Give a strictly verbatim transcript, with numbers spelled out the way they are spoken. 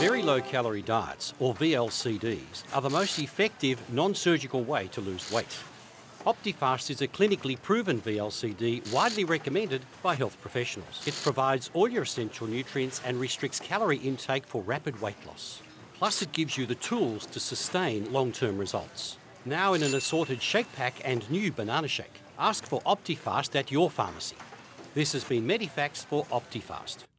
Very low calorie diets, or V L C Ds, are the most effective non-surgical way to lose weight. Optifast is a clinically proven V L C D widely recommended by health professionals. It provides all your essential nutrients and restricts calorie intake for rapid weight loss. Plus, it gives you the tools to sustain long-term results. Now in an assorted shake pack and new banana shake. Ask for Optifast at your pharmacy. This has been Medifax for Optifast.